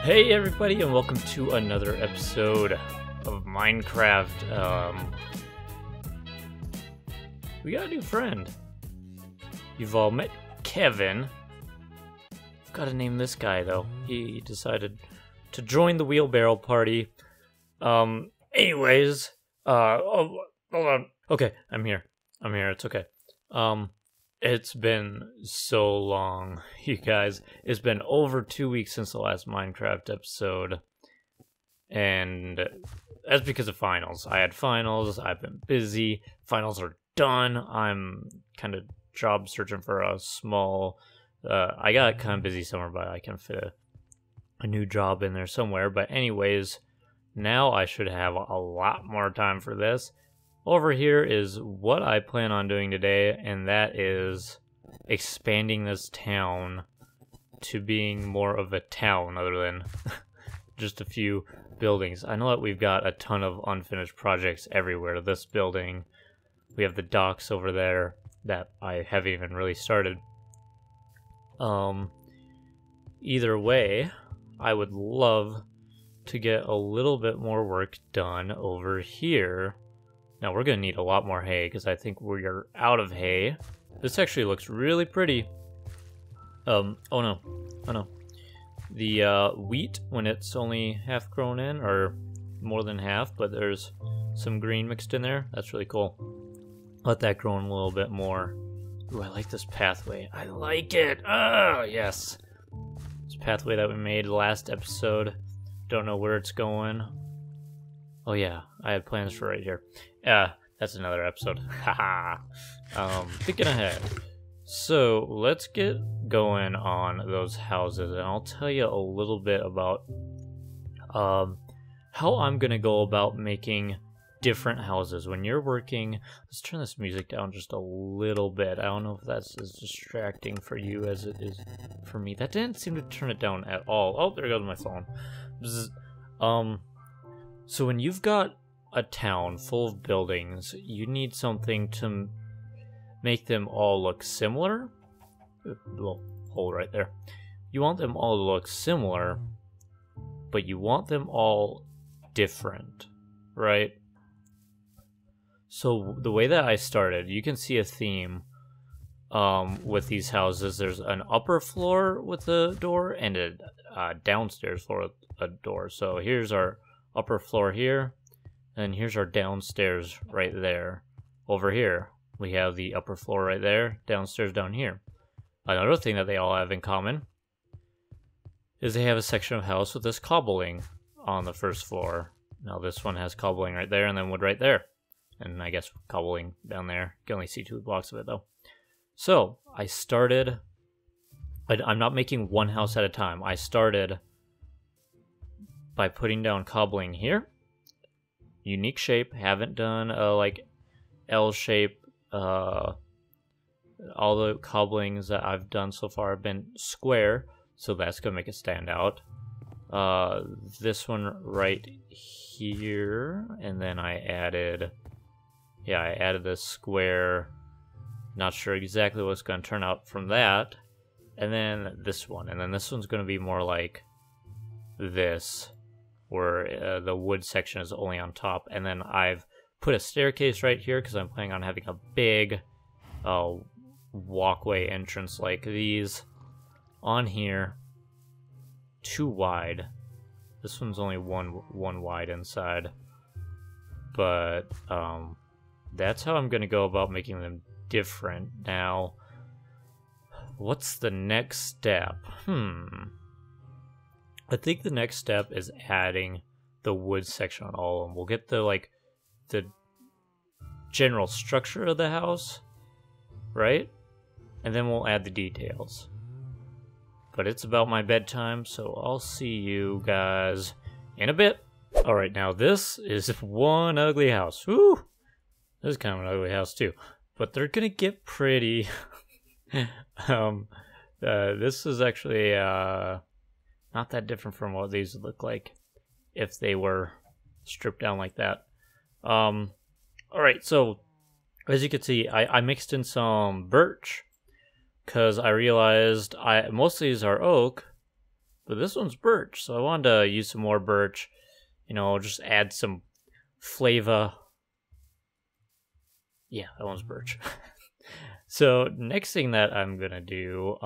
Hey everybody, and welcome to another episode of Minecraft. We got a new friend. You've all met Kevin. I've got to name this guy though. He decided to join the wheelbarrow party. Anyways, hold on. Okay, I'm here. It's okay. It's been so long, you guys. It's been over 2 weeks since the last Minecraft episode. And that's because of finals. I had finals, I've been busy. Finals are done. I'm kind of job searching for a small... I got kind of busy summer, but I can fit a new job in there somewhere. But anyways, now I should have a lot more time for this. Over here is what I plan on doing today, and that is expanding this town to being more of a town other than just a few buildings. I know that we've got a ton of unfinished projects everywhere. This building, we have the docks over there that I haven't even really started. Either way, I would love to get a little bit more work done over here. Now we're going to need a lot more hay because I think we're out of hay. This actually looks really pretty. Oh no. The wheat, when it's only half grown in, or more than half, but there's some green mixed in there. That's really cool. Let that grow in a little bit more. Ooh, I like this pathway. I like it. Oh, yes. This pathway that we made last episode. Don't know where it's going. Oh yeah, I had plans for right here. That's another episode. Haha. Thinking ahead. So let's get going on those houses, and I'll tell you a little bit about how I'm gonna go about making different houses. When you're working, let's turn this music down just a little bit. I don't know if that's as distracting for you as it is for me. That didn't seem to turn it down at all. Oh, there goes my phone. Bzz. So when you've got a town full of buildings, you need something to make them all look similar. A little hole right there. You want them all to look similar, but you want them all different, right? So the way that I started, you can see a theme with these houses. There's an upper floor with a door and a downstairs floor with a door. So here's our upper floor here, and here's our downstairs right there. Over here, we have the upper floor right there, downstairs down here. Another thing that they all have in common is they have a section of house with this cobbling on the first floor. Now this one has cobbling right there, and then wood right there. And I guess cobbling down there. You can only see 2 blocks of it though. So, I started... I'm not making one house at a time. I started by putting down cobbling here. Unique shape. Haven't done like L shape. All the cobblings that I've done so far have been square, so that's gonna make it stand out. This one right here, and then I added this square. Not sure exactly what's gonna turn out from that. And then this one, and then this one's gonna be more like this, where the wood section is only on top. And then I've put a staircase right here because I'm planning on having a big walkway entrance like these on here. 2 wide. This one's only one wide inside. But that's how I'm gonna go about making them different. Now, what's the next step? I think the next step is adding the wood section on all of them. We'll get the general structure of the house, right? And then we'll add the details. But it's about my bedtime, so I'll see you guys in a bit. Alright, now this is one ugly house. Woo! This is kind of an ugly house too. But they're gonna get pretty. This is actually not that different from what these would look like if they were stripped down like that. Alright, so as you can see, I mixed in some birch because I realized most of these are oak, but this one's birch, so I wanted to use some more birch. You know, just add some flavor. Yeah, that one's birch. So next thing that I'm gonna do,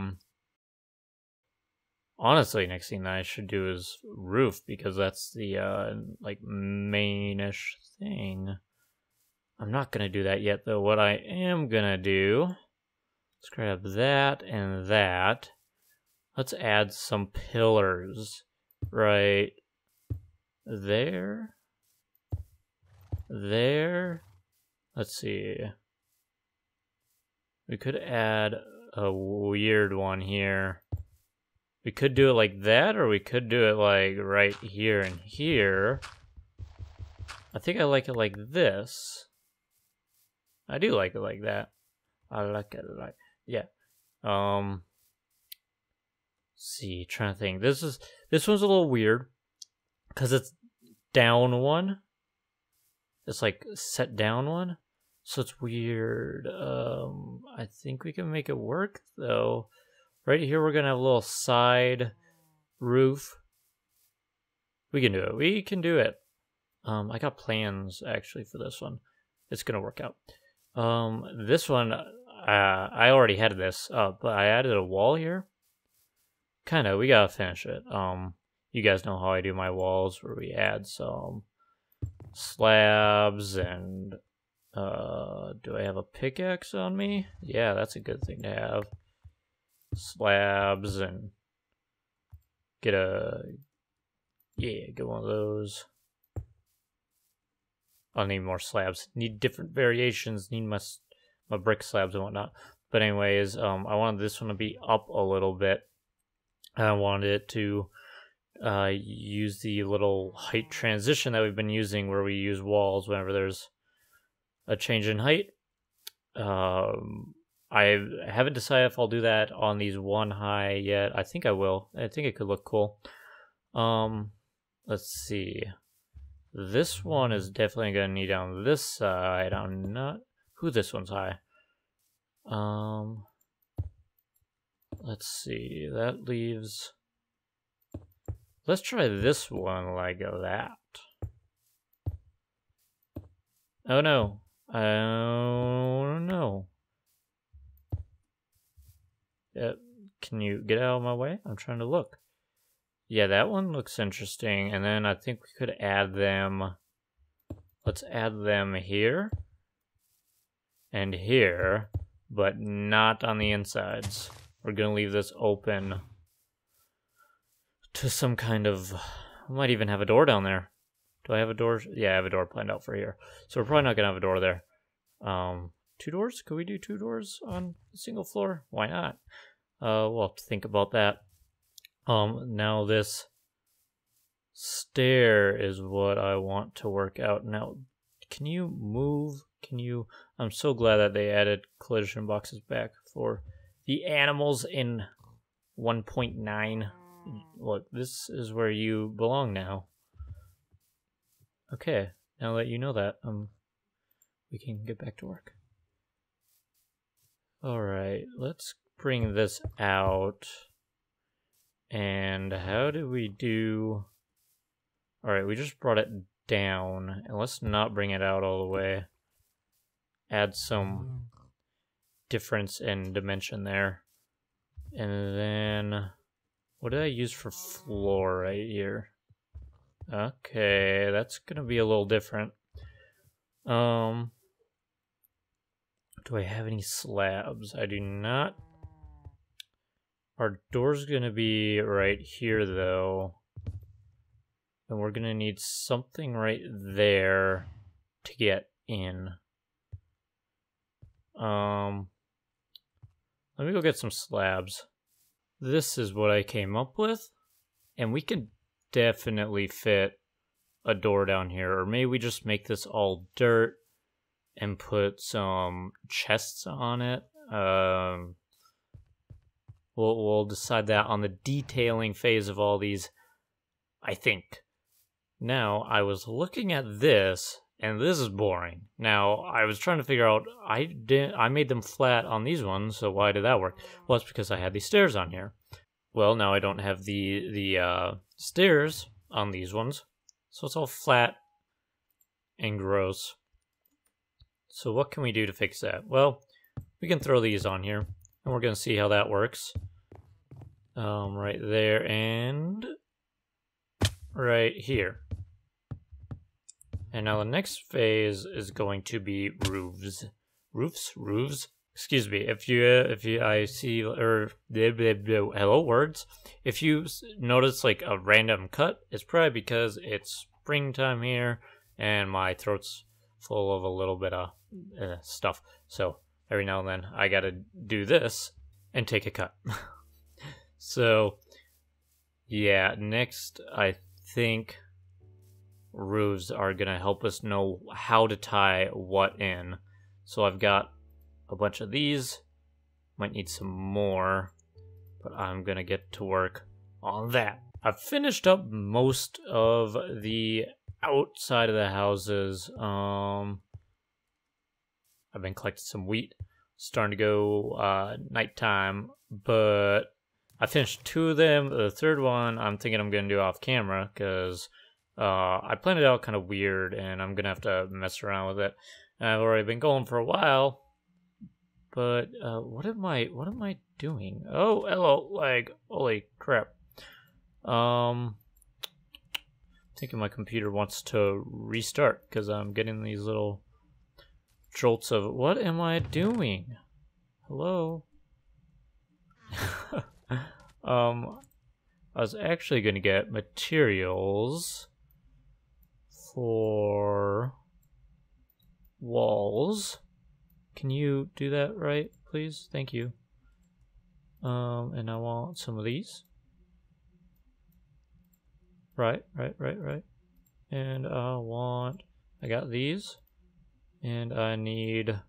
honestly, next thing that I should do is roof, because that's the like mainish thing. I'm not gonna do that yet though. What I am gonna do, let's grab that and that. Let's add some pillars right there. There. Let's see. We could add a weird one here. We could do it like that, or we could do it like right here and here. I think I like it like this. I do like it like that. I like it like, yeah. See, trying to think. This one's a little weird because it's down one. It's like set down one, so it's weird. I think we can make it work though. Right here, we're gonna have a little side roof. We can do it. We can do it. I got plans actually for this one. It's gonna work out. This one, I already had this up, but I added a wall here. Kinda, we gotta finish it. You guys know how I do my walls, where we add some slabs and, do I have a pickaxe on me? Yeah, that's a good thing to have. Slabs and get one of those. I'll need more slabs. Need different variations. Need my brick slabs and whatnot. But anyways, I wanted this one to be up a little bit. I wanted it to use the little height transition that we've been using, where we use walls whenever there's a change in height. I haven't decided if I'll do that on these one high yet. I think I will. I think it could look cool. Let's see. This one is definitely gonna need on this side. I'm not who this one's high. Let's see. That leaves. Let's try this one like that. Oh no. Oh no. Can you get out of my way? I'm trying to look. Yeah, that one looks interesting. And then I think we could add them. Let's add them here and here, but not on the insides. We're going to leave this open to some kind of... I might even have a door down there. Do I have a door? Yeah, I have a door planned out for here. So we're probably not going to have a door there. 2 doors? Could we do 2 doors on a single floor? Why not? We'll have to think about that. Now this stair is what I want to work out. Now, can you move? Can you... I'm so glad that they added collision boxes back for the animals in 1.9. Look, this is where you belong now. Okay, now that you know that, we can get back to work. Alright, let's bring this out. And how do we do... Alright, we just brought it down. And let's not bring it out all the way. Add some difference in dimension there. And then... What did I use for floor right here? Okay, that's gonna be a little different. Do I have any slabs? I do not. Our door's gonna be right here though. And we're gonna need something right there to get in. Let me go get some slabs. This is what I came up with. And we can definitely fit a door down here. Or maybe we just make this all dirt and put some chests on it. We'll decide that on the detailing phase of all these, I think. Now, I was looking at this, and this is boring. Now, I was trying to figure out, I made them flat on these ones, so why did that work? Well, it's because I had these stairs on here. well, now I don't have the stairs on these ones, so it's all flat and gross. So what can we do to fix that? Well, we can throw these on here, and we're gonna see how that works. Right there and right here. And now the next phase is going to be roofs. Roofs. Excuse me. If I see or hello words. If you notice like a random cut, it's probably because it's springtime here and my throat's full of a little bit of stuff. So every now and then I gotta do this and take a cut. So yeah, next I think roofs are gonna help us know how to tie what in. So I've got a bunch of these, might need some more, but I'm gonna get to work on that. I've finished up most of the outside of the houses. I've been collecting some wheat, starting to go nighttime, but I finished 2 of them. The third one I'm thinking I'm gonna do off camera because I planned it out kind of weird, and I'm gonna have to mess around with it. I've already been going for a while, but what am I doing? Oh, hello, lag! Holy crap! Thinking my computer wants to restart because I'm getting these little jolts of what am I doing? Hello. I was actually gonna get materials for walls. Can you do that right, please? Thank you. And I want some of these. Right. And I got these. And I need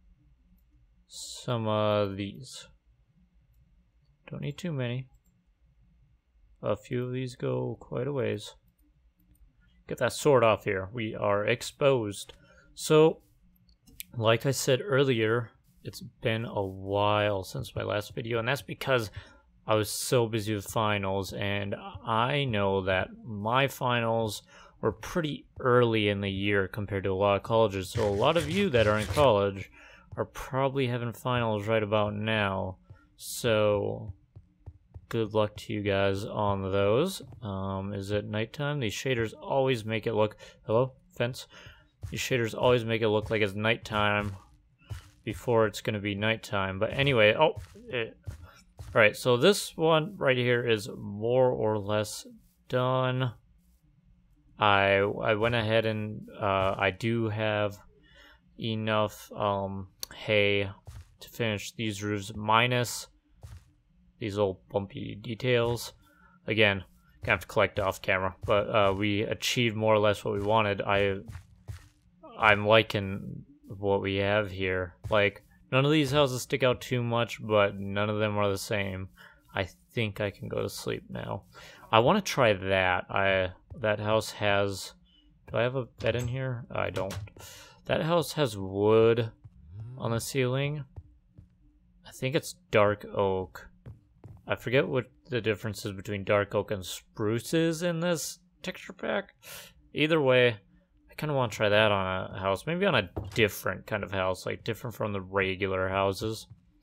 some of these. Don't need too many. A few of these go quite a ways. Get that sword off here. We are exposed. So, like I said earlier, it's been a while since my last video, and that's because I was so busy with finals, and I know that my finals were pretty early in the year compared to a lot of colleges, so a lot of you that are in college are probably having finals right about now, so good luck to you guys on those. Is it nighttime? These shaders always make it look... Hello? Fence? These shaders always make it look like it's nighttime before it's going to be nighttime. But anyway, alright, so this one right here is more or less done. I went ahead and I do have enough hay to finish these roofs minus these little bumpy details. Again, gonna have to collect off camera, but we achieved more or less what we wanted. I'm liking what we have here. Like, none of these houses stick out too much, but none of them are the same. I think I can go to sleep now. I want to try that. That house has... Do I have a bed in here? I don't. That house has wood on the ceiling. I think it's dark oak. I forget what the difference is between dark oak and spruce is in this texture pack. Either way, I kind of want to try that on a house. Maybe on a different kind of house, like different from the regular houses.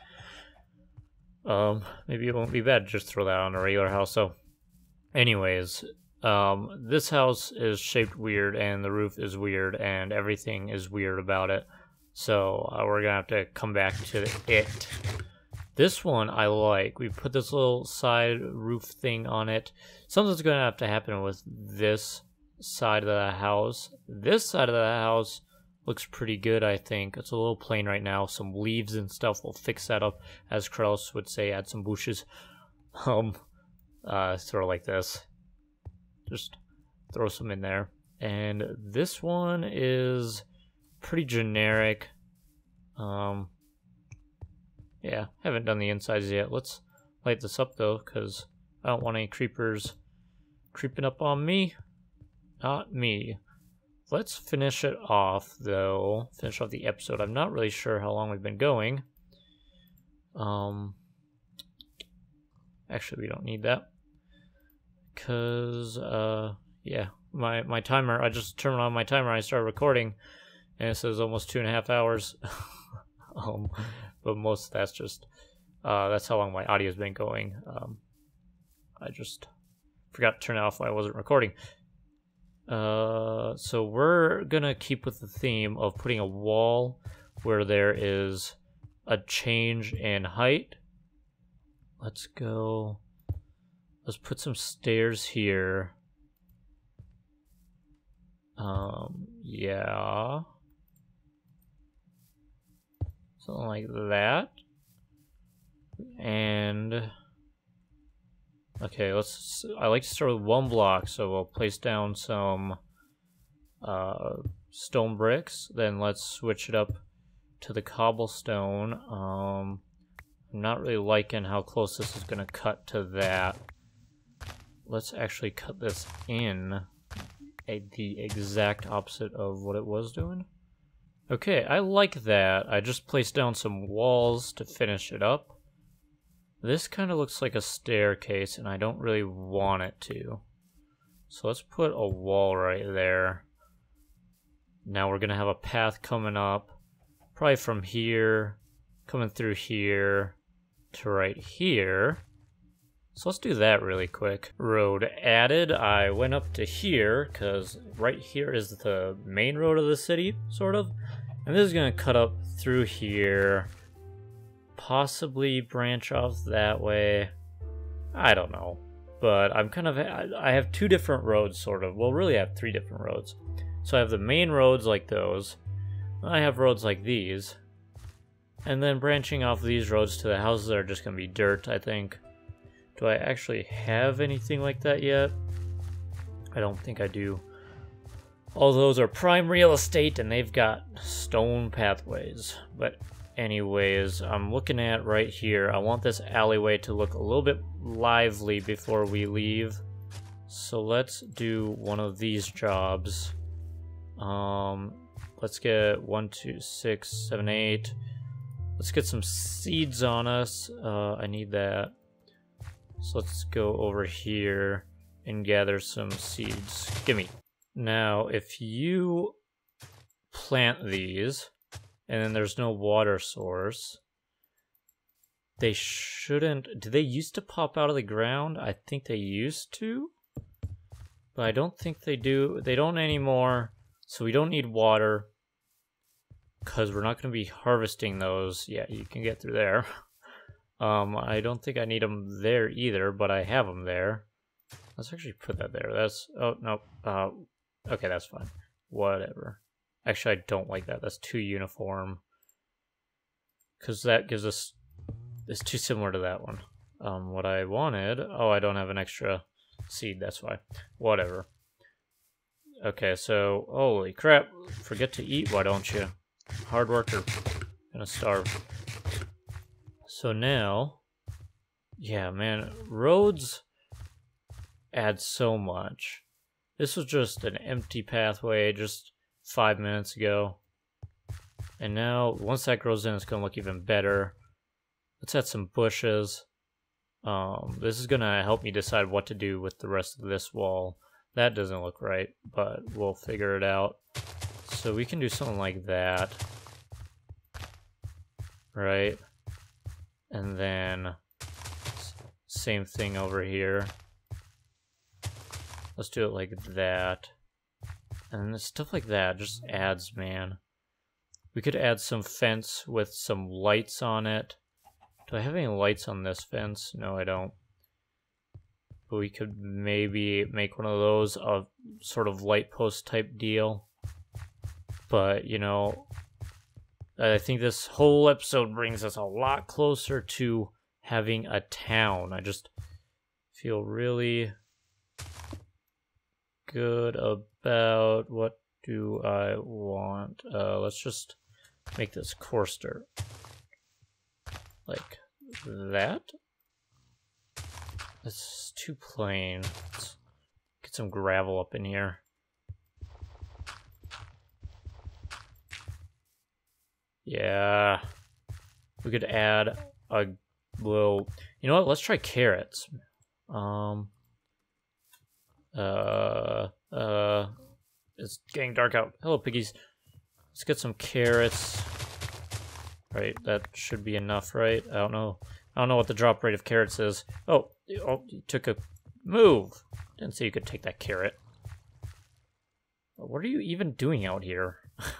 Maybe it won't be bad to just throw that on a regular house. So, anyways, this house is shaped weird, and the roof is weird, and everything is weird about it. So, we're gonna have to come back to it. This one I like. We put this little side roof thing on it. Something's gonna have to happen with this side of the house. This side of the house looks pretty good, I think. It's a little plain right now. Some leaves and stuff will fix that up. As Krells would say, add some bushes. Sort of like this. Just throw some in there. And this one is pretty generic. Yeah, haven't done the insides yet. Let's light this up though, because I don't want any creepers creeping up on me. Not me. Let's finish it off though. Finish off the episode. I'm not really sure how long we've been going. Actually, we don't need that. Because, yeah, my timer, I just turned on my timer, I started recording, and it says almost 2.5 hours. But most of that's just, that's how long my audio's been going. I just forgot to turn it off while I wasn't recording. So we're gonna keep with the theme of putting a wall where there is a change in height. Let's go. Let's put some stairs here. Yeah. Something like that. And okay, I like to start with 1 block, so we'll place down some stone bricks. Then let's switch it up to the cobblestone. I'm not really liking how close this is gonna cut to that. Let's actually cut this in the exact opposite of what it was doing. Okay, I like that. I just placed down some walls to finish it up. This kind of looks like a staircase, and I don't really want it to. So let's put a wall right there. Now we're going to have a path coming up, probably from here, coming through here, to right here. So let's do that really quick. Road added. I went up to here, because right here is the main road of the city, sort of. And this is going to cut up through here. Possibly branch off that way. I don't know. But I'm kind of... I have 2 different roads, sort of. Well, really I have 3 different roads. So I have the main roads like those. I have roads like these. And then branching off these roads to the houses are just going to be dirt, I think. Do I actually have anything like that yet? I don't think I do. All those are prime real estate, and they've got stone pathways. But anyways, I'm looking at right here. I want this alleyway to look a little bit lively before we leave. So let's do one of these jobs. Let's get 1, 2, 6, 7, 8. Let's get some seeds on us. I need that. So let's go over here and gather some seeds. Gimme. Now, if you plant these, and then there's no water source, they shouldn't... Do they used to pop out of the ground? I think they used to, but I don't think they do. They don't anymore, so we don't need water, because we're not going to be harvesting those. Yeah, you can get through there. I don't think I need them there either, but I have them there. Let's actually put that there. That's... Oh, no. Okay, that's fine. Whatever. Actually, I don't like that. That's too uniform. Because that gives us... It's too similar to that one. What I wanted... Oh, I don't have an extra seed. That's why. Whatever. Okay, so... Holy crap. Forget to eat, why don't you? Hard worker. Gonna starve. So now... Yeah, man. Roads add so much. This was just an empty pathway just 5 minutes ago. And now, once that grows in, it's going to look even better. Let's add some bushes. This is going to help me decide what to do with the rest of this wall. That doesn't look right, but we'll figure it out. So we can do something like that. Right? And then, same thing over here. Let's do it like that. And stuff like that just adds, man. We could add some fence with some lights on it. Do I have any lights on this fence? No, I don't. But we could maybe make one of those a sort of light post type deal. But, you know, I think this whole episode brings us a lot closer to having a town. I just feel really good about what do I want. Let's just make this coarse dirt like that. It's too plain. Let's get some gravel up in here. Yeah, we could add a little You know what? Let's try carrots. It's getting dark out. Hello, piggies. Let's get some carrots. Right, that should be enough, right? I don't know what the drop rate of carrots is. Oh, you took a move. Didn't say you could take that carrot. What are you even doing out here?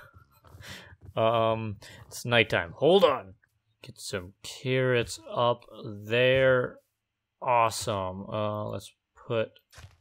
It's nighttime. Hold on. Get some carrots up there. Awesome. Let's put...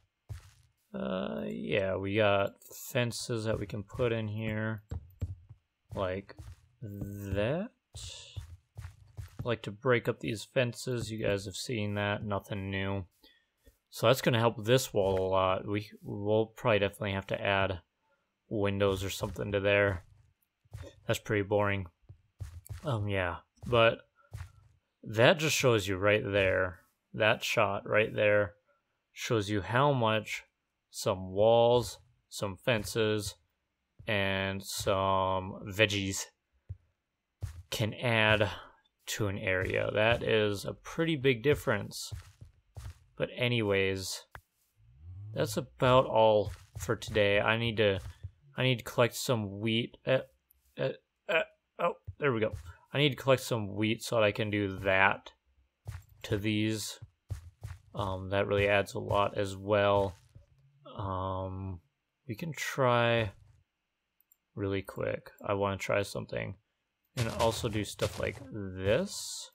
yeah, we got fences that we can put in here. Like that. I like to break up these fences. You guys have seen that. Nothing new. So that's going to help this wall a lot. We'll probably definitely have to add windows or something to there. That's pretty boring. Yeah. But that just shows you right there. That shot right there shows you how much some walls, some fences, and some veggies can add to an area. That is a pretty big difference. But anyways, that's about all for today. I need to collect some wheat. Oh, there we go. I need to collect some wheat so that I can do that to these. That really adds a lot as well. We can try really quick. I want to try something. And also do stuff like this.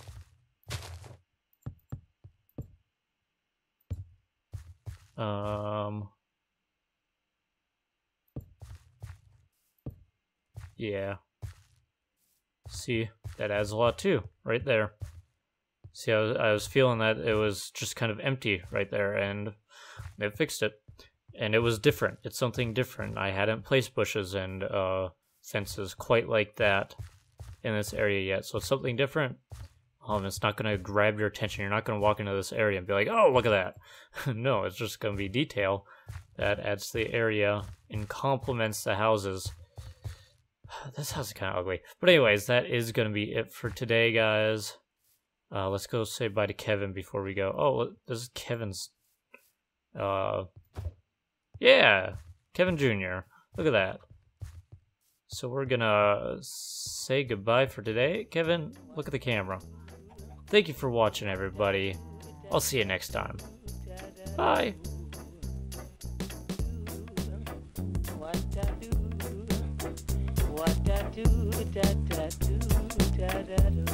Yeah. See, that adds a lot too, right there. See, I was feeling that it was just kind of empty right there, and they fixed it. And it was different. It's something different. I hadn't placed bushes and fences quite like that in this area yet, so it's something different. It's not going to grab your attention. You're not going to walk into this area and be like, oh, look at that. No, it's just going to be detail that adds to the area and complements the houses. This house is kind of ugly. But anyways, that is going to be it for today, guys. Let's go say bye to Kevin before we go. Oh, this is Kevin's... yeah, Kevin Jr. Look at that. So we're gonna say goodbye for today. Kevin, look at the camera. Thank you for watching, everybody. I'll see you next time. Bye. What I do, da da do, da da do.